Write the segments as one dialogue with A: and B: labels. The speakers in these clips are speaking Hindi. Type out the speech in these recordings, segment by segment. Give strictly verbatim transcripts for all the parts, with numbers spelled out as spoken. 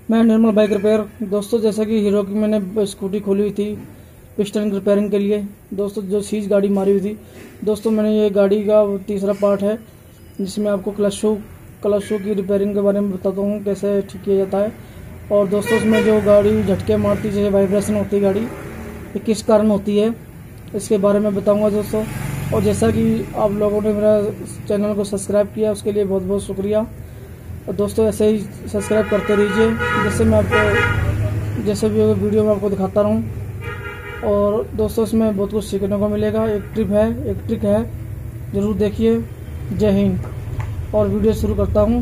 A: मैं निर्मल बाइक रिपेयर। दोस्तों, जैसा कि हीरो की मैंने स्कूटी खोली हुई थी पिस्टन रिपेयरिंग के लिए। दोस्तों, जो सीज गाड़ी मारी हुई थी, दोस्तों मैंने ये गाड़ी का तीसरा पार्ट है जिसमें आपको क्लच शू क्लच शू की रिपेयरिंग के बारे में बताता हूँ कैसे ठीक किया जाता है। और दोस्तों, इसमें जो गाड़ी झटके मारती है, जैसे वाइब्रेशन होती है गाड़ी, ये किस कारण होती है इसके बारे में बताऊँगा दोस्तों। और जैसा कि आप लोगों ने मेरा चैनल को सब्सक्राइब किया उसके लिए बहुत बहुत शुक्रिया। और दोस्तों, ऐसे ही सब्सक्राइब करते रहिए जिससे मैं आपको जैसे भी वीडियो में आपको दिखाता रहूं। और दोस्तों, इसमें बहुत कुछ सीखने को मिलेगा। एक ट्रिप है एक ट्रिक है, ज़रूर देखिए। जय हिंद। और वीडियो शुरू करता हूं।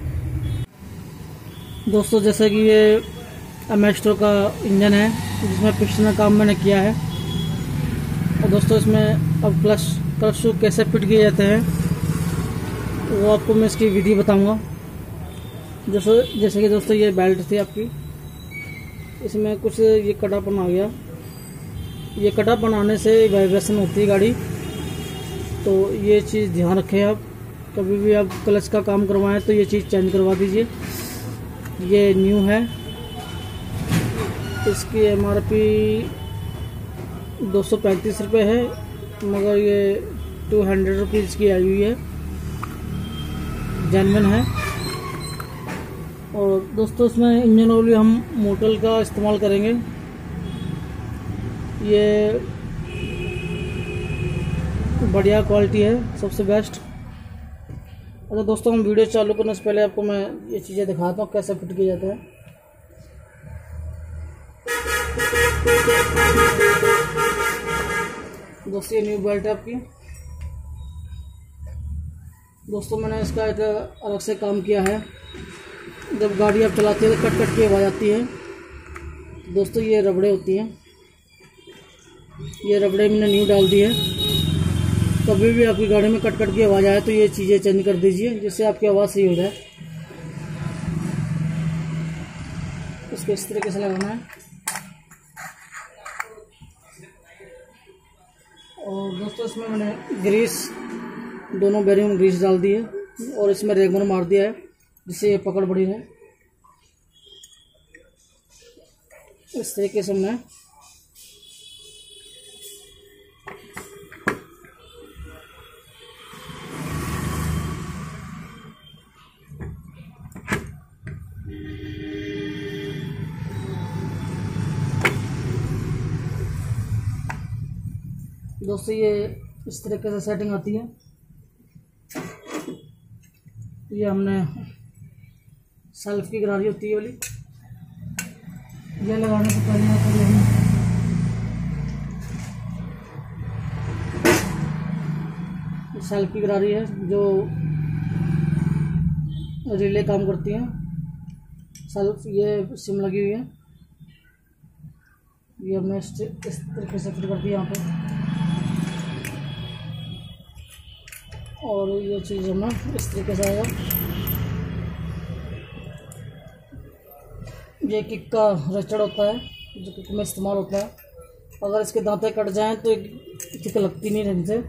A: दोस्तों, जैसे कि ये एमेस्ट्रो का इंजन है जिसमें पिस्टन का काम मैंने किया है। और दोस्तों, इसमें अब क्लच क्लच शू कैसे फिट किए जाते हैं वो आपको मैं इसकी विधि बताऊँगा। जैसे जैसे कि दोस्तों, ये बेल्ट थी आपकी, इसमें कुछ ये कटापन आ गया। ये कटापन आने से वाइब्रेशन होती है गाड़ी, तो ये चीज़ ध्यान रखें। आप कभी भी आप क्लच का काम करवाएं तो ये चीज़ चेंज करवा दीजिए। ये न्यू है, इसकी एम आर पी दो सौ पैंतीस रुपये है, मगर ये टू हंड्रेड रुपीज़ की आई हुई है, जेन्युइन है। और दोस्तों, इसमें इंजन ऑयल हम मोटल का इस्तेमाल करेंगे। ये बढ़िया क्वालिटी है, सबसे बेस्ट। अच्छा दोस्तों, हम वीडियो चालू करने से पहले आपको मैं ये चीज़ें दिखाता हूँ कैसे फिट किया जाता है। दोस्तों, ये न्यू बेल्ट है आपकी। दोस्तों, मैंने इसका एक अलग से काम किया है। जब गाड़ी आप चलाते हैं तो कट कट की आवाज़ आती है। दोस्तों, ये रबड़े होती हैं, ये रबड़े मैंने न्यू डाल दी है। कभी भी आपकी गाड़ी में कट कट की आवाज़ आए तो ये चीज़ें चेंज कर दीजिए जिससे आपकी आवाज़ सही हो जाए। इसको इस तरीके से लगाना है। और दोस्तों, इसमें मैंने ग्रीस, दोनों बैरिंग में ग्रीस डाल दी है और इसमें रेगमर मार दिया है जिससे ये पकड़ बड़ी है। इस तरीके से हमने दोस्तों, ये इस तरीके से सेटिंग आती है। ये हमने सेल्फ की गरारी होती है वाली, ये लगाने से पहले यहाँ पर ये सेल्फ की गरारी है जो रिले काम करती है। सेल्फ ये सिम लगी हुई है, ये हमने इस तरीके से फिट कर दिया यहाँ पे। और ये चीज़ हमें इस तरीके से आएगा। ये किक का रस्टर्ड होता है जो किक में इस्तेमाल होता है। अगर इसके दांते कट जाएं तो किक लगती नहीं ढंग से।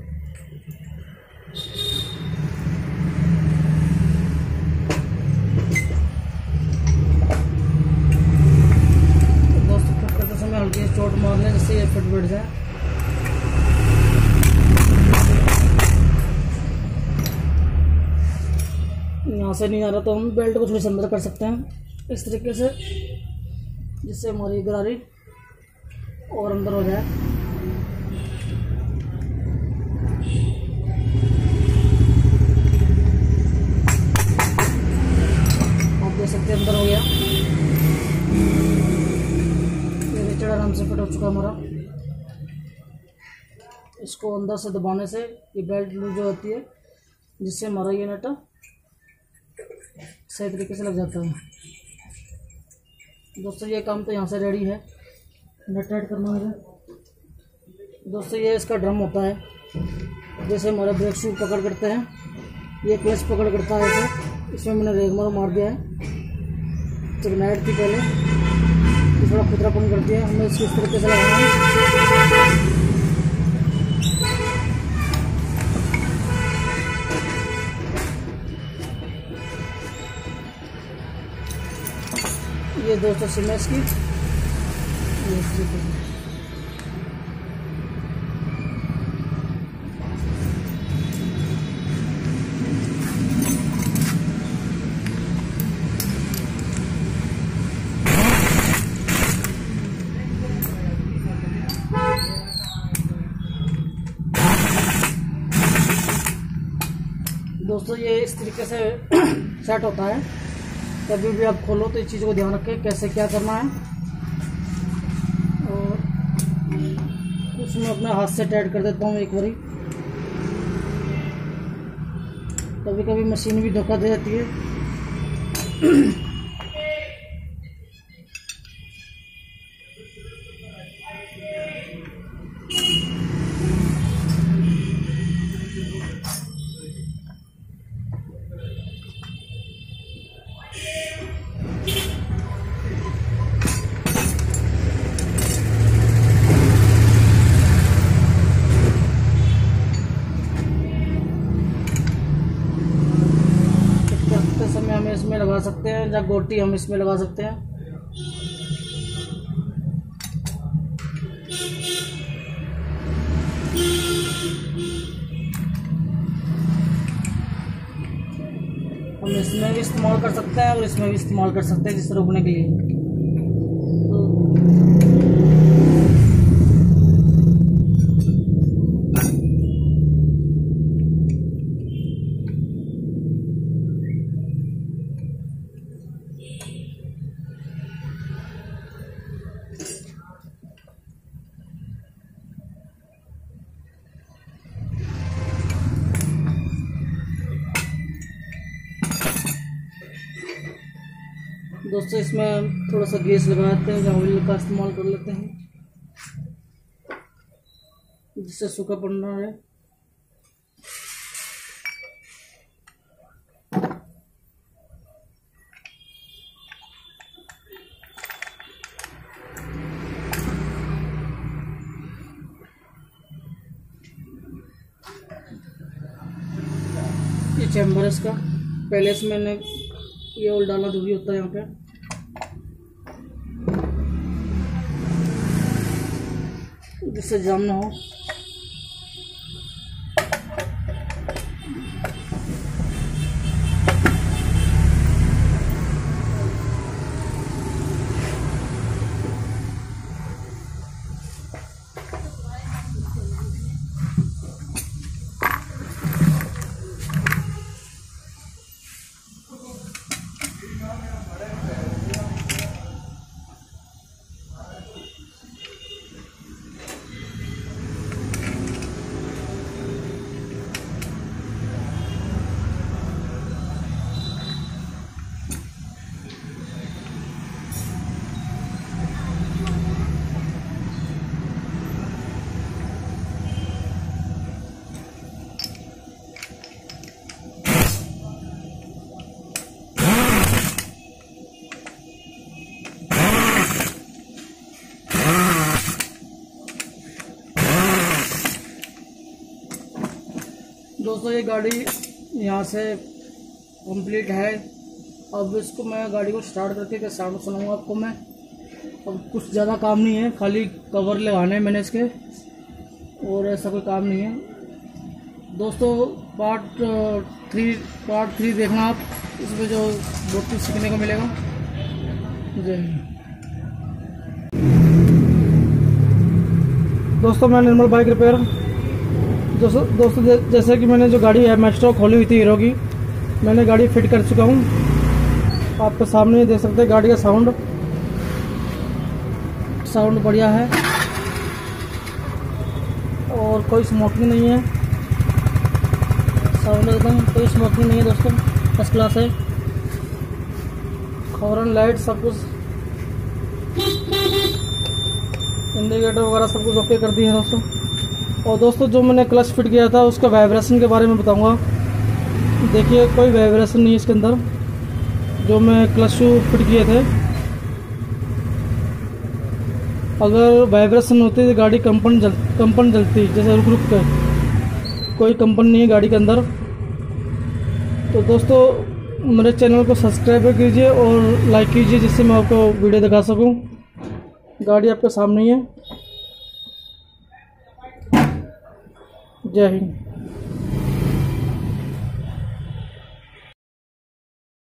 A: दोस्तों, फिट करते समय हल्की चोट मार लें जिससे ये फिट बैठ जाए। यहाँ से नहीं आ रहा तो हम बेल्ट को थोड़ी सी अंदर कर सकते हैं इस तरीके से, जिससे हमारी गरारी और अंदर हो जाए। आप देख सकते हैं अंदर हो गया। ये रिचर्ड आराम से फिट हो चुका हमारा। इसको अंदर से दबाने से ये बेल्ट लूज हो जाती है जिससे हमारा ये नट सही तरीके से लग जाता है। दोस्तों, ये काम तो यहाँ से रेडी है, नट टाइट करना है। दोस्तों, ये इसका ड्रम होता है, जैसे हमारा ब्रेक शू पकड़ करते हैं, ये क्लच पकड़ करता है। इसे इसमें मैंने रेगमार मार दिया है। चिकनाइट थी पहले, ये थोड़ा खुदरापन कर दिया। हमें इसको इस तरीके से लगाना है। ये दोस्तों सिम है इसकी। ये दोस्तों ये इस तरीके से सेट होता है। कभी भी आप खोलो तो इस चीज़ को ध्यान रखें कैसे क्या करना है। और कुछ मैं अपने हाथ से टाइट कर देता हूँ एक बारी। कभी कभी मशीन भी धोखा दे जाती है। समय हम इसमें लगा सकते हैं या गोटी हम इसमें लगा सकते हैं। हम इसमें भी इस्तेमाल कर सकते हैं और इसमें भी इस्तेमाल कर सकते हैं जिससे रोकने के लिए। दोस्तों इसमें थोड़ा सा गैस लगाते हैं या ऑयल का इस्तेमाल कर लेते हैं जिससे सूखा पड़ना है। ये चैम्बर है इसका। पहले से मैंने ये ऑयल डालना जरूरी होता है यहाँ पे, जिससे जाम ना हो। दोस्तों ये गाड़ी यहाँ से कंप्लीट है। अब इसको मैं गाड़ी को स्टार्ट करके क्या साउंड सुनाऊंगा आपको मैं। अब कुछ ज़्यादा काम नहीं है, खाली कवर लगाने हैं मैंने इसके, और ऐसा कोई काम नहीं है। दोस्तों पार्ट थ्री पार्ट थ्री देखना आप, इसमें जो बहुत कुछ सीखने को मिलेगा। जय दोस्तों, मैं निर्मल बाइक रिपेयर। दोस्तों दोस्तों जैसे कि मैंने जो गाड़ी है मेस्ट्रो खोली हुई थी हीरो की, मैंने गाड़ी फिट कर चुका हूँ। आपके सामने देख सकते हैं गाड़ी का साउंड साउंड बढ़िया है और कोई स्मोकिंग नहीं है। साउंड एकदम कोई स्मोकिंग नहीं है दोस्तों, फर्स्ट क्लास है। हॉर्न लाइट सब कुछ, इंडिकेटर वगैरह सब कुछ ओके कर दिए हैं दोस्तों। और दोस्तों जो मैंने क्लच फिट किया था उसका वाइब्रेशन के बारे में बताऊंगा। देखिए कोई वाइब्रेशन नहीं है इसके अंदर, जो मैं क्लच शू फिट किए थे। अगर वाइब्रेशन होती तो गाड़ी कंपन जल कंपन जलती, जैसे रुक रुक कर। कोई कंपन नहीं है गाड़ी के अंदर। तो दोस्तों मेरे चैनल को सब्सक्राइब कीजिए और लाइक कीजिए, जिससे मैं आपको वीडियो दिखा सकूं। गाड़ी आपके सामने ही है। जय हिंद।